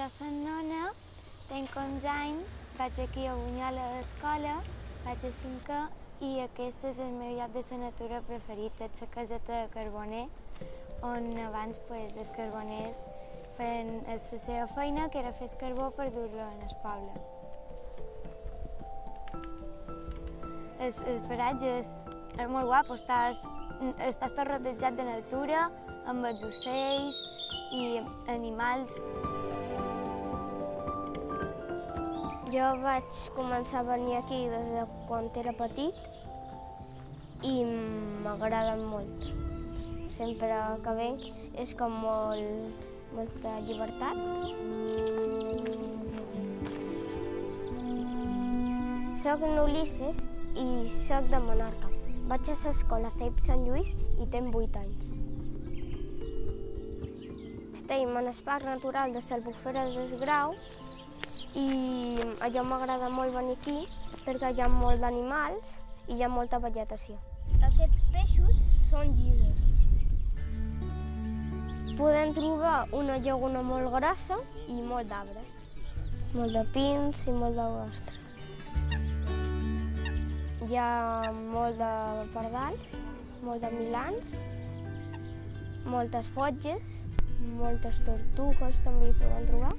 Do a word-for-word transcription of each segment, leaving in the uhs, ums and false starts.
Jo soc Nona, tinc onze anys, vaig aquí a Bunyola a l'escola, vaig a cinquè i aquest és el meu lloc de la natura preferit, és la caseta de Carboner, on abans pues, els carboners feien la seva feina, que era fer el carbó per dur-lo en el poble. El, el paratge és, és molt guapo, estàs, estàs tot rodejat de natura, amb els ocells i animals. Jo vaig començar a venir aquí des de quan era petit i m'agrada molt. Sempre que venc és com molt, molta llibertat. Soc n'Ulisses i soc de Menorca. Vaig a l'escola C E P Sant Lluís i tinc vuit anys. Estem en el Parc Natural de l'Albufera del Grau i allò m'agrada molt venir aquí perquè hi ha molt d'animals i hi ha molta vegetació. Aquests peixos són llises. Podem trobar una llaguna molt grossa i molt d'arbres. Molt de pins i molt d'ostres. Hi ha molt de pardals, molt de milans, moltes fotges, moltes tortugues també hi podem trobar.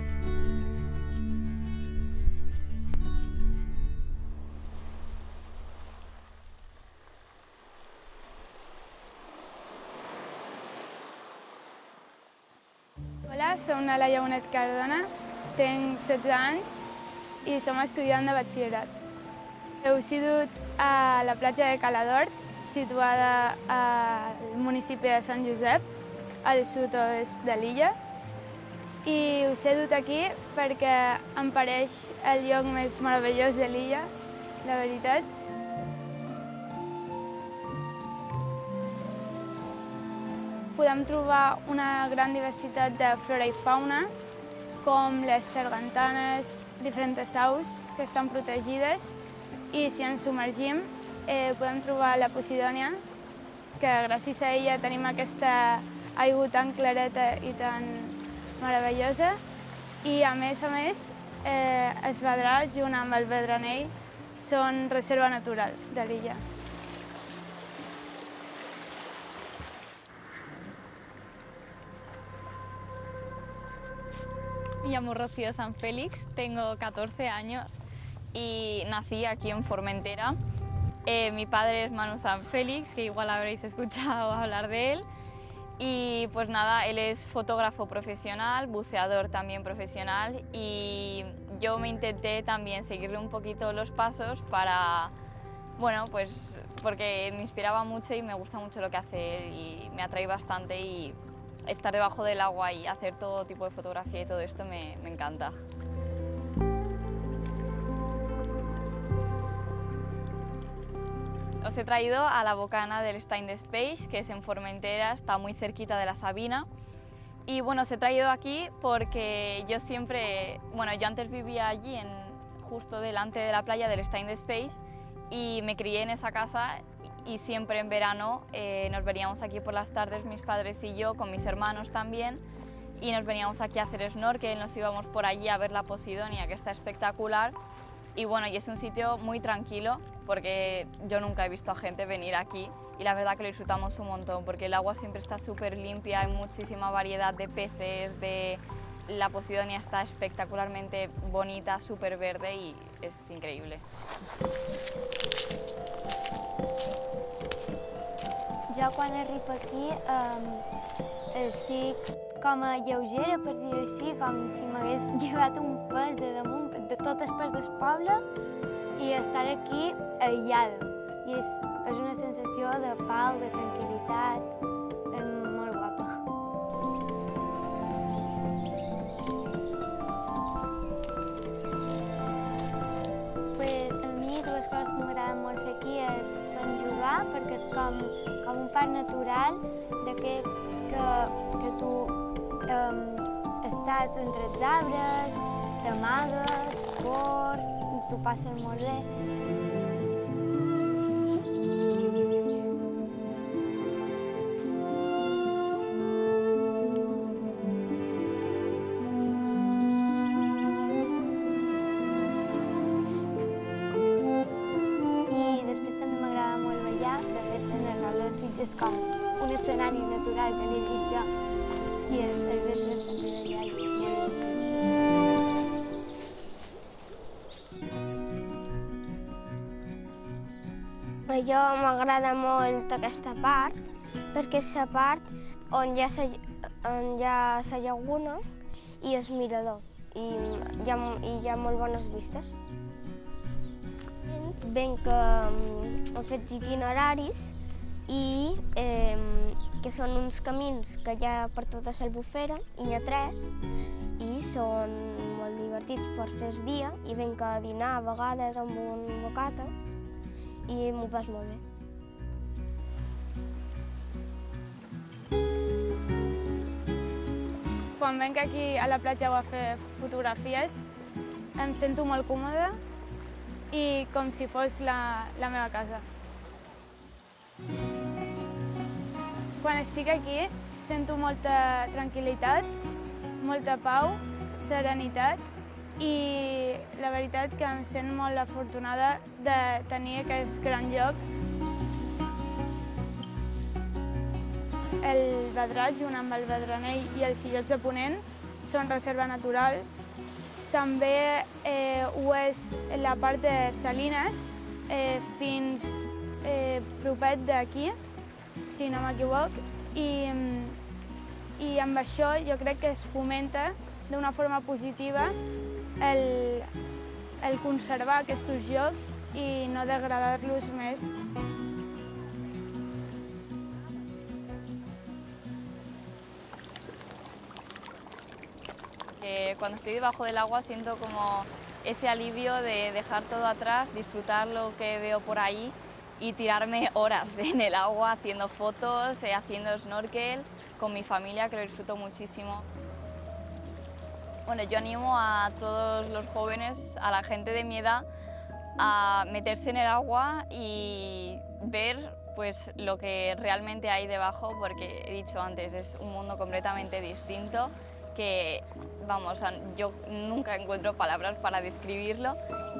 Hola, som la Laia Bonet Cardona, tinc setze anys i som estudiant de batxillerat. Heu sigut a la platja de Cala d'Hort, situada al municipi de Sant Josep, al sud-oest de l'illa. I us he dut aquí perquè em pareix el lloc més meravellós de l'illa, la veritat. Podem trobar una gran diversitat de flora i fauna, com les sargantanes, diferents aus que estan protegides, i si ens submergim eh, podem trobar la Posidònia, que gràcies a ella tenim aquesta aigua tan clareta i tan meravellosa. I a més a més, eh, el Vedrà, junt amb el Vedranell, són reserva natural de l'illa. Me llamo Rocío San Félix, tengo catorce años y nací aquí en Formentera. Eh, mi padre es Manu San Félix, que igual habréis escuchado hablar de él. Y pues nada, él es fotógrafo profesional, buceador también profesional, y yo me intenté también seguirle un poquito los pasos para, bueno, pues porque me inspiraba mucho y me gusta mucho lo que hace él y me atrae bastante, y estar debajo del agua y hacer todo tipo de fotografía y todo esto me, me encanta. Os he traído a la bocana del Stein de Space, que es en Formentera, está muy cerquita de la Sabina. Y bueno, os he traído aquí porque yo siempre, bueno, yo antes vivía allí, en, justo delante de la playa del Stein de Space, y me crié en esa casa y siempre en verano eh, nos veníamos aquí por las tardes, mis padres y yo, con mis hermanos también, y nos veníamos aquí a hacer snorkel, nos íbamos por allí a ver la Posidonia, que está espectacular. Y bueno, y es un sitio muy tranquilo porque yo nunca he visto a gente venir aquí y la verdad que lo disfrutamos un montón porque el agua siempre está súper limpia, hay muchísima variedad de peces, de... la Posidonia está espectacularmente bonita, súper verde y es increíble. Jo quan arribo aquí eh, estic com a lleugera, per dir-ho així, com si m'hagués llevat un pes de damunt, de tot el pes del poble, i estar aquí aïllada. I és, és una sensació de pau, de tranquil·litat, és molt guapa. Pues, a mi dues coses que m'agraden molt fer aquí és, són jugar, perquè és com, com un parc natural d'aquests que, que tu um, estàs entre els arbres, t'amagues, corres, t'ho passes molt bé. és com un escenari natural que l'he dit jo, i és, és graciós també d'allà i és molt divertit. A jo m'agrada molt aquesta part, perquè és la part on hi ha la, on hi ha la llaguna i el mirador, i hi ha, i hi ha molt bones vistes. Venc que hem fet itineraris i eh, que són uns camins que hi ha per tota l'Albufera, i n'hi ha tres, i són molt divertits per fer el dia, i venc a dinar a vegades amb un bocata i m'ho pas molt bé. Quan venc aquí a la platja a fer fotografies, em sento molt còmoda i com si fos la, la meva casa. Quan estic aquí, sento molta tranquil·litat, molta pau, serenitat, i la veritat que em sento molt afortunada de tenir aquest gran lloc. El Vedrà, junt amb el Vedranell i els Illots de Ponent, són reserva natural. També eh, ho és la part de Salines, eh, fins eh, propet d'aquí, si no m'equivoc, i, i amb això jo crec que es fomenta d'una forma positiva el, el conservar aquests llocs i no degradar-los més. Que cuando estoy debajo del agua siento como ese alivio de dejar todo atrás, disfrutar lo que veo por ahí y tirarme horas en el agua haciendo fotos, eh, haciendo snorkel con mi familia, que lo disfruto muchísimo. Bueno, yo animo a todos los jóvenes, a la gente de mi edad, a meterse en el agua y ver pues, lo que realmente hay debajo, porque he dicho antes, es un mundo completamente distinto, que, vamos, yo nunca encuentro palabras para describirlo.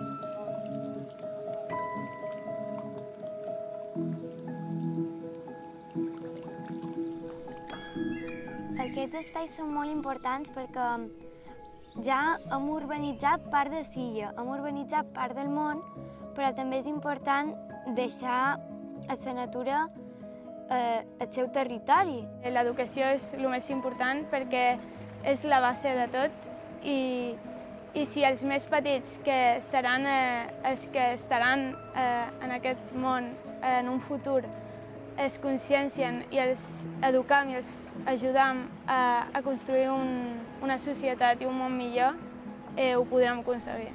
Aquests espais són molt importants perquè ja hem urbanitzat part de Silla, hem urbanitzat part del món, però també és important deixar a la natura eh, el seu territori. L'educació és el més important perquè és la base de tot, i, i si els més petits, que seran eh, els que estaran eh, en aquest món eh, en un futur, es consciencien i els educam i els ajudam a, a construir un, una societat i un món millor, eh, ho podrem aconseguir.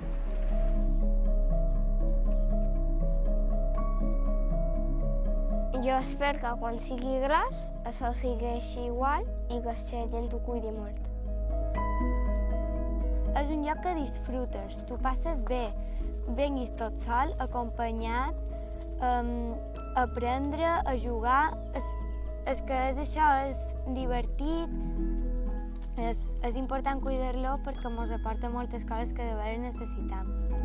Jo espero que quan sigui gras això sigui igual i que la gent ho cuidi molt. És un lloc que disfrutes, tu passes bé, venguis tot sol, acompanyat, um, aprendre, a jugar. És, és que és això, és divertit, és, és important cuidar-lo perquè ens aporta moltes coses que de veres necessitam.